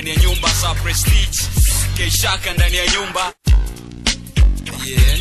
ndani ya nyumba, sa Prestige K-Shaka ndani ya nyumba. Yeah.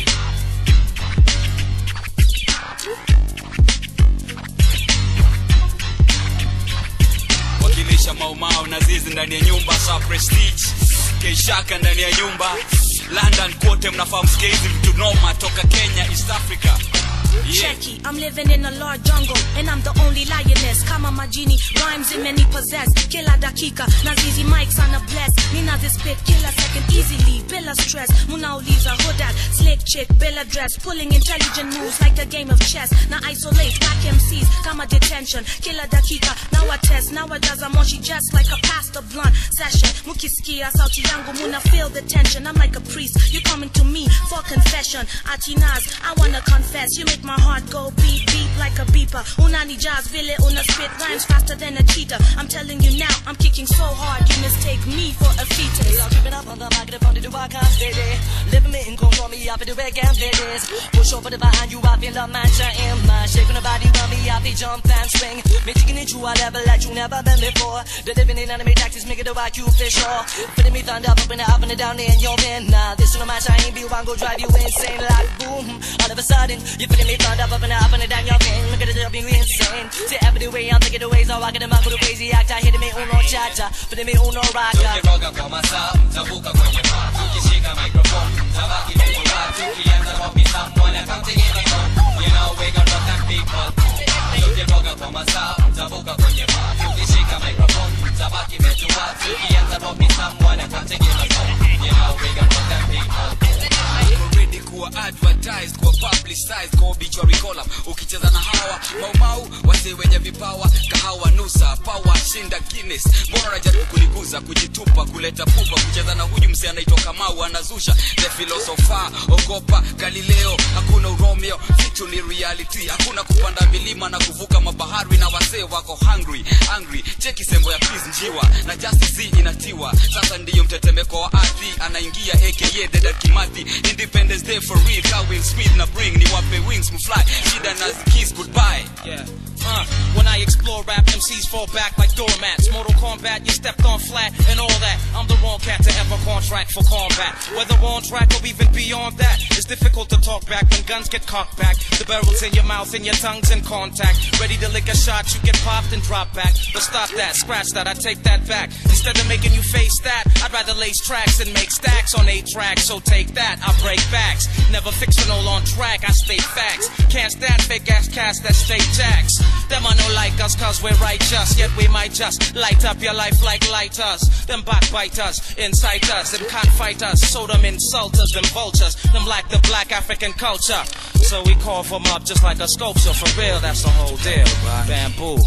Wakilisha Maumau na Zizi ndani ya nyumba, sa Prestige K-Shaka ndani ya nyumba. London kote mnafahamu Skazy mtu noma toka Kenya, East Africa. Yeah. Checky, I'm living in a large jungle, and I'm the only lioness. Kama majini, rhymes in many possess. Killer dakika, nazizi mics on a bless. Nina this spit, killer second easily. Billa stress, munauliza hodat. Slick chick, Billa dress. Pulling intelligent moves like a game of chess. Now isolate, back MCs, kama detention. Killer dakika, now I test. Now I does a moshi just like a pastor blunt session. Mukisikia, sauti yangu, muna feel the tension. I'm like a priest, you coming to me for confession. Atinaz, I wanna confess. You make my heart go beep beep like a beeper. Unani jazz vile una spit rhymes faster than a cheetah. I'm telling you now, I'm kicking so hard you mistake me for a fetus. I'm tripping up on the microphone to do I can't steady. Living me in control me up in the way and ladies. Push over the behind you, I feel the mancha in my shaking the body run me up, they jump and swing. Me taking it to a level like you never been before. The living in enemy tactics make it a white you fish off. Putting me thunder up and up and down in your man. Nah, this is no match, I ain't be one go drive you insane like boom. All of a sudden, you feeling me thunder up and down your vein. Look at it, you're being insane. See every way I'm thinking the ways I'm walking them out with a crazy act. I hitting me uno cha-cha, putting me uno raka. Tukiroga kwa masaa, mtavuka kwenye bar. Tukishika microphone, tabaki mekula. Tukianza wapi someone accounting in the phone. You know we gon' rock them people. Tukiroga kwa masaa, mtavuka kwenye bar. Tukishika microphone, tabaki mekula. Tukianza wapi someone accounting in the phone. You know we gon' rock them people. Ready kuwa advertised, kuwa publicized, kuwa obituary column. Ukicheza na hawa Maumau, wase wenye vipawa. Kahawa nusa, power, shinda Guinness. Mbona unajaribu kuniguza, kujitupa, kuleta pupa. Kucheza na huyu mse anaitwa Kamau, anazusha the philosopher, ogopa Galileo. Hakuna Romeo, vitu ni reality. Hakuna kupanda milima na kuvuka mabahari. Na wase wako hungry. Cheki sembo ya peace njiwa, na justice inatiwa. Sasa ndiyo mtetemeko wa ardhi. Anaingia aka Dead Kimathi. Independence Day for real, Calvin Smith na bring ni wape wings mfly. Shida na kiss goodbye. Yeah. When I explore rap, MCs fall back like doormats. Mortal Kombat, you stepped on flat and all that. I'm the wrong cat to ever contract for combat. Whether on track or even beyond that, it's difficult to talk back when guns get cocked back. The barrel's in your mouth and your tongue's in contact. Ready to lick a shot, you get popped and drop back. But stop that, scratch that, I take that back. Instead of making you face that, I'd rather lace tracks and make stacks on 8 tracks. So take that, I break backs. Never fictional on track, I state facts. Can't stand fake ass cats that state jacks. Them I know like us cause we're righteous. Yet we might just light up your life like lighters. Them backbiters, incite us. Them can't fight us, so them insulters. Them vultures, them like the black African culture. So we call them up just like a sculpture. For real, that's the whole deal. Bamboo.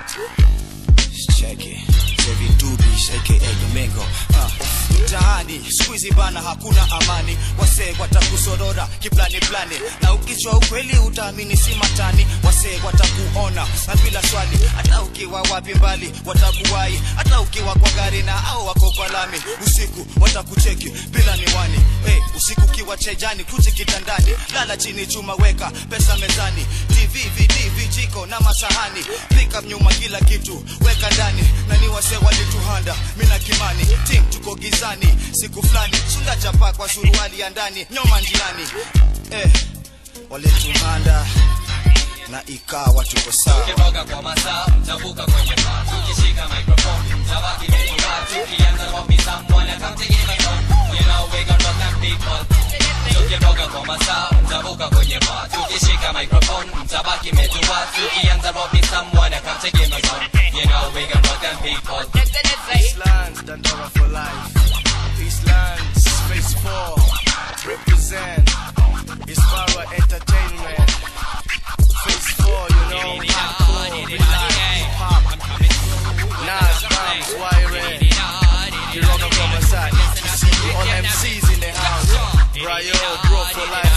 Check it. Sevi Dubish aka Domingo. Mtaani squeezy bana hakuna amani. Wase watakusorora kiplani plani. Na ukichwa ukweli utaamini si matani. Wase watakuona na bila swali. Hata ukiwa wapi mbali watakuwai. Hata ukiwa kwa gari na au wako kwa lami. Usiku watakucheki bila miwani. Usiku kiwa chejani kuchi kitandani. Lala chini chuma weka pesa mezani. TV, vijiko na masahani. Pick up nyuma kila kitu weka ndani. Na ni wase walituhanda mina Kimani. Team tuko gizani siku flani. Sunda chapa kwa suruali ya ndani. Nyoma njiani walituhanda na ikawa tuko sawa. Tukiroga kwa masaa, mtavuka kwenye bar. Tukishika microphone, tabaki mekula. Tukianza wapi someone accounting in the phone. You know we gon' rock them people. Tukiroga kwa masaa, mtavuka kwenye bar. Tukishika microphone, tabaki mekula. Tukianza wapi someone accounting in the phone. You know we gon' rock them people. Eastlands, Dandora for life. Eastlands, Space 4. Represent Ispara Entertainment. Phase 4, you know, hardcore, hip-hop. Nas, Bombs, Wired. You don't know from my side. All MCs in the house. Rayo, bro for life.